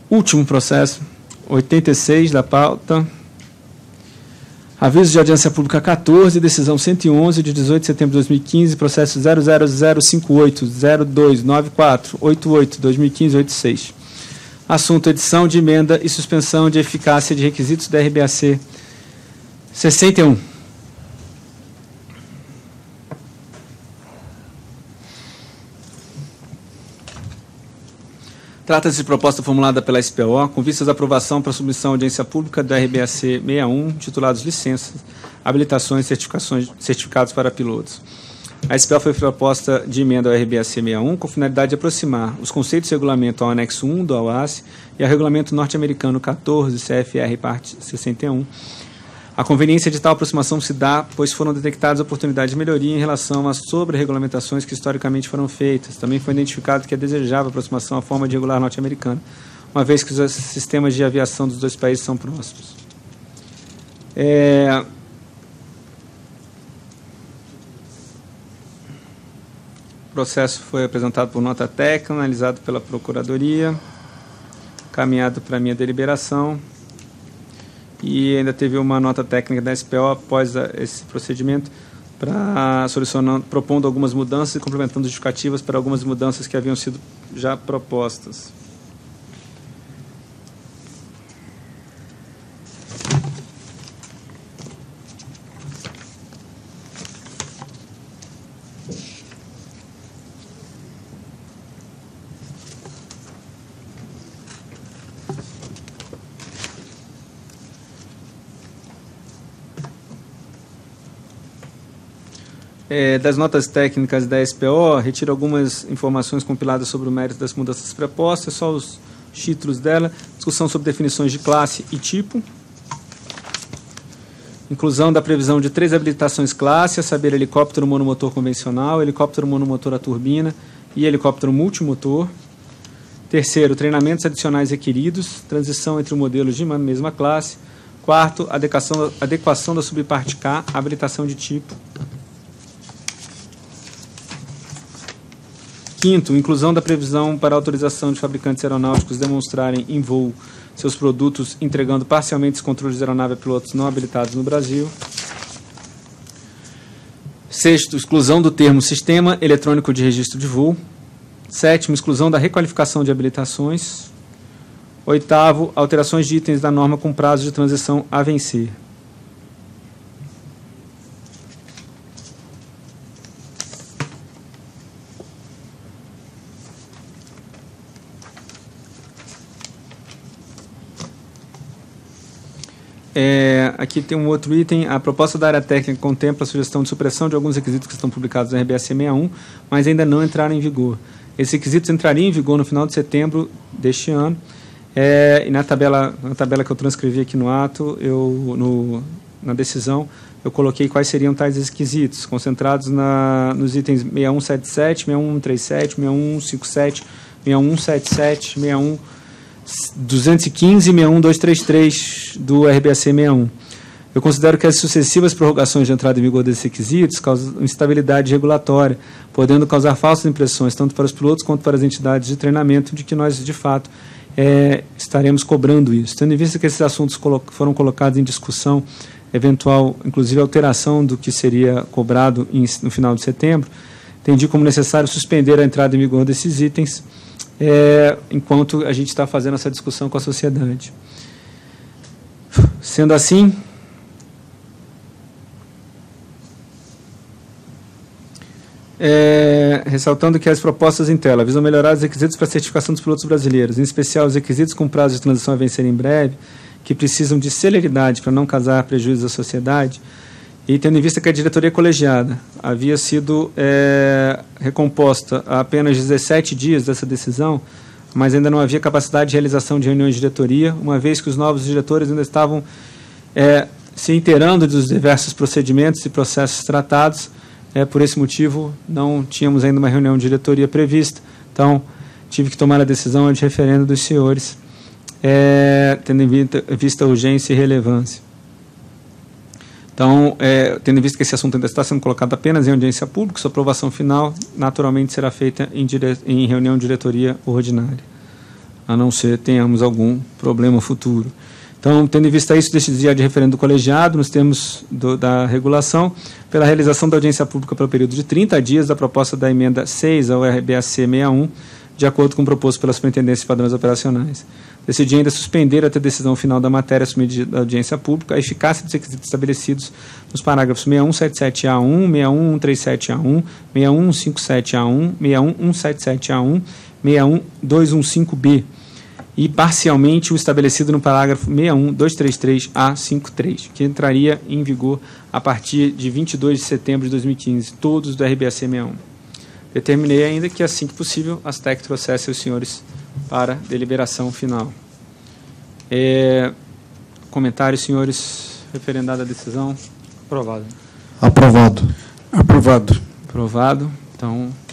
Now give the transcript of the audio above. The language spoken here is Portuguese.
Último processo, 86 da pauta. Aviso de audiência pública 14, decisão 111 de 18 de setembro de 2015, processo 00058-0294-88-2015-86. Assunto: edição de emenda e suspensão de eficácia de requisitos da RBAC 61. Trata-se de proposta formulada pela SPO, com vistas à aprovação para submissão à audiência pública da RBAC 61, titulados licenças, habilitações e certificados para pilotos. A SPO foi proposta de emenda ao RBAC 61 com finalidade de aproximar os conceitos de regulamento ao anexo 1 do AUAS e ao regulamento norte-americano 14, CFR, parte 61. A conveniência de tal aproximação se dá, pois foram detectadas oportunidades de melhoria em relação às sobre-regulamentações que historicamente foram feitas. Também foi identificado que é desejável a aproximação à forma de regular norte-americana, uma vez que os sistemas de aviação dos dois países são próximos. O processo foi apresentado por nota técnica, analisado pela Procuradoria, caminhado para a minha deliberação, e ainda teve uma nota técnica da SPO após esse procedimento, propondo algumas mudanças e complementando justificativas para algumas mudanças que haviam sido já propostas. Das notas técnicas da SPO, retiro algumas informações compiladas sobre o mérito das mudanças propostas, só os títulos dela: discussão sobre definições de classe e tipo, inclusão da previsão de 3 habilitações classe, a saber, helicóptero monomotor convencional, helicóptero monomotor a turbina e helicóptero multimotor. Terceiro, treinamentos adicionais requeridos, transição entre modelos de uma mesma classe. Quarto, adequação da subparte K, habilitação de tipo. Quinto, inclusão da previsão para autorização de fabricantes aeronáuticos demonstrarem em voo seus produtos, entregando parcialmente os controles de aeronave a pilotos não habilitados no Brasil. Sexto, exclusão do termo Sistema Eletrônico de Registro de Voo. Sétimo, exclusão da requalificação de habilitações. Oitavo, alterações de itens da norma com prazo de transição a vencer. Aqui tem um outro item. A proposta da área técnica contempla a sugestão de supressão de alguns requisitos que estão publicados na RBAC 61, mas ainda não entraram em vigor. Esses requisitos entrariam em vigor no final de setembro deste ano. E na tabela que eu transcrevi aqui no ato, na decisão, eu coloquei quais seriam tais requisitos, concentrados nos itens 6177, 6137, 6157, 6177, 215 e 61233 do RBAC 61. Eu considero que as sucessivas prorrogações de entrada em vigor desses requisitos causam instabilidade regulatória, podendo causar falsas impressões, tanto para os pilotos quanto para as entidades de treinamento, de que nós, de fato, estaremos cobrando isso. Tendo em vista que esses assuntos foram colocados em discussão, eventual, inclusive, alteração do que seria cobrado no final de setembro, entendi como necessário suspender a entrada em vigor desses itens, enquanto a gente está fazendo essa discussão com a sociedade. Sendo assim, ressaltando que as propostas em tela visam melhorar os requisitos para a certificação dos pilotos brasileiros, em especial os requisitos com prazo de transição a vencer em breve, que precisam de celeridade para não causar prejuízo à sociedade, e tendo em vista que a diretoria colegiada havia sido recomposta há apenas 17 dias dessa decisão, mas ainda não havia capacidade de realização de reuniões de diretoria, uma vez que os novos diretores ainda estavam se inteirando dos diversos procedimentos e processos tratados. Por esse motivo, não tínhamos ainda uma reunião de diretoria prevista, então tive que tomar a decisão de referendo dos senhores, tendo em vista a urgência e relevância. Então, tendo em vista que esse assunto ainda está sendo colocado apenas em audiência pública, sua aprovação final naturalmente será feita em reunião de diretoria ordinária. a não ser tenhamos algum problema futuro. Então, tendo em vista isso, decidir de referendo do colegiado, nos termos da regulação, pela realização da audiência pública pelo período de 30 dias da proposta da emenda 6 ao RBAC 61, de acordo com o proposto pela Superintendência de Padrões Operacionais. Decidi ainda suspender até a decisão final da matéria assumida da audiência pública a eficácia dos requisitos estabelecidos nos parágrafos 6177A1, 61137A1, 61157A1, 61177A1, 61215B, e parcialmente o estabelecido no parágrafo 61233A53, que entraria em vigor a partir de 22 de setembro de 2015, todos do RBAC 61. Determinei ainda que, assim que possível, as TEC trouxessem os senhores para deliberação final. Comentários, senhores, referendada a decisão. Aprovado. Aprovado. Aprovado. Aprovado. Então,